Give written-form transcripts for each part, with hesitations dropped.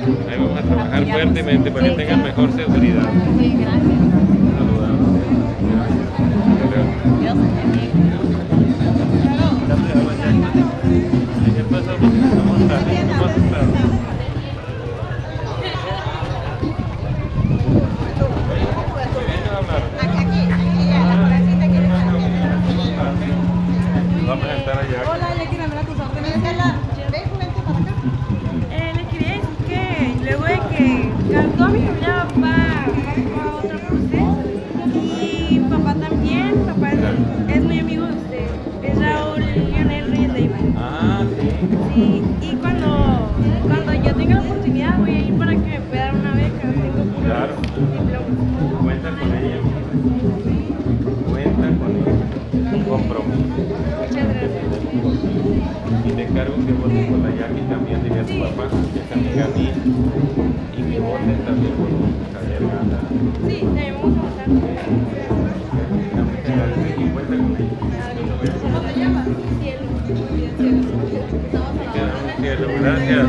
Ahí vamos a trabajar fuertemente para que tengan mejor seguridad. Sí, gracias. Saludamos. Gracias. Dios bendiga. ¿Qué pasa? ¿Cómo estás? Vamos a estar allá. Hola, ya quiero hablar con tus órdenes. Le quería decir que luego de que toda mi familia va a otro proceso y papá también, papá es muy amigo de usted, es Raúl Lionel Reyes Leiva. Ah, sí. Sí, y cuando yo tenga la oportunidad voy a ir para que me pueda dar una beca, tengo puros Claro. diplomas. Cuenta con ella. Cuenta con ella. Un compromiso. Muchas gracias. Y te encargo que votes por la Jackie también, dile a tu papá, que es amiga mía. Y que voten también por Javier Ganda. Sí, también vamos a votar. Y cuenta con ella. ¿Cómo te llamas? Cielo. Cielo, gracias.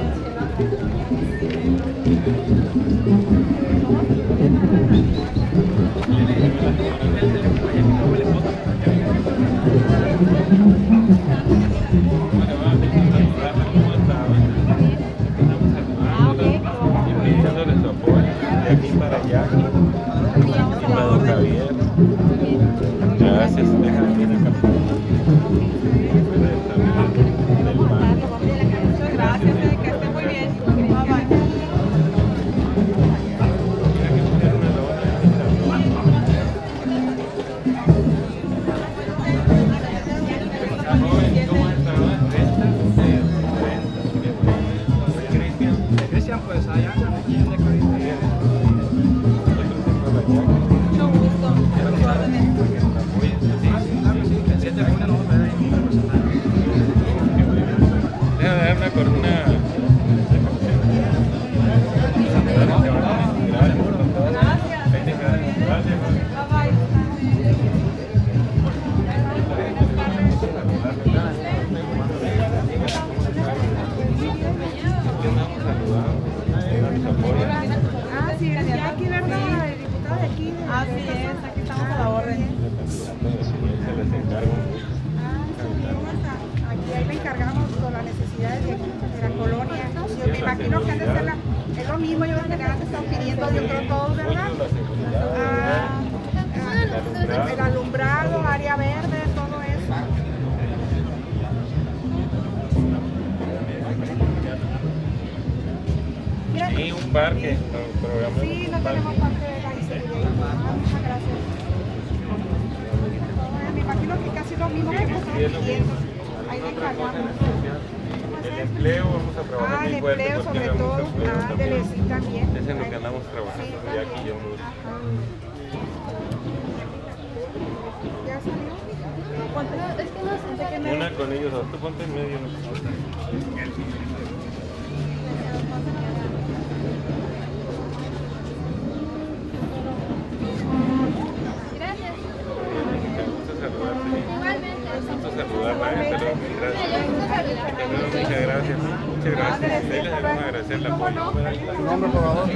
Pidiéndole su apoyo de aquí para allá y para don Javier. Gracias, déjame venir acá. Del banco. Muchas gracias, que esté muy bien. Bye bye. Cristian, pues allá Mucho gusto. A tus órdenes. Déjame dar una corona. Gracias. Bye bye. Ah, sí, Jackie, ¿verdad? El diputado de aquí. Así es, aquí estamos a la orden. Se les encargo. Aquí ahí le encargamos con las necesidades de aquí, de la colonia. Yo me imagino que han de ser es lo mismo, yo creo que le han estado pidiendo, yo creo todos, ¿verdad? El alumbrado, área verde, todo eso. Mira, Y un parque, programa. sí, no tenemos parte de la inseguridad. Muchas gracias. Me imagino que casi lo mismo que hemos estado pidiendo. Ahí le encargamos. El empleo vamos a trabajar El muy fuerte empleo porque sobre damos todo, empleo ándele, sí, también. Es en lo que andamos trabajando, Sí, Jackie y yo. ¿Ya salió? Es que no sé qué me... Una con ellos dos, tú ponte en medio. Gracias. Me gusta saludarte. Igualmente. Me gusta saludarla, gracias. Me gusta saludar. Muchas gracias. Muchas gracias. Ahí les debemos agradecer el apoyo. nombre, por favor.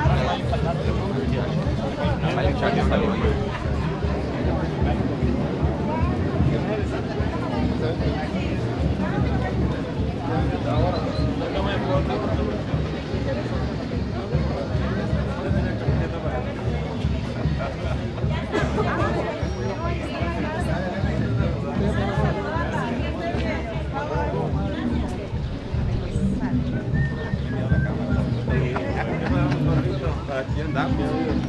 Aquí andamos.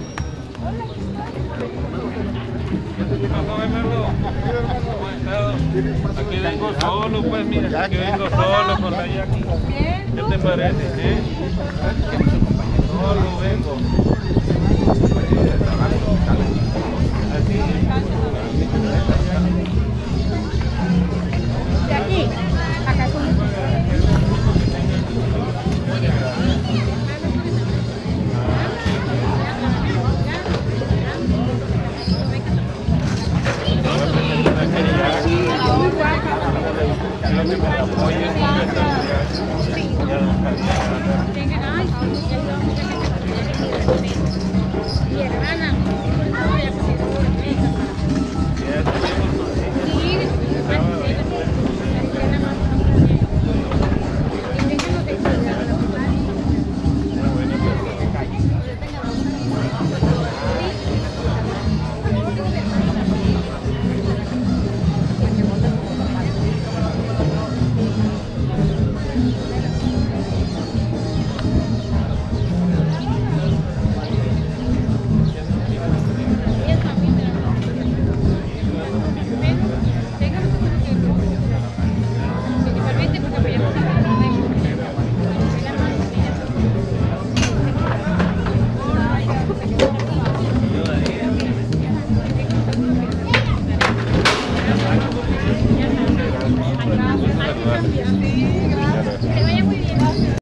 Aquí vengo solo, pues mira, aquí vengo solo con la Jackie. ¿Qué te parece? Solo vengo. Así.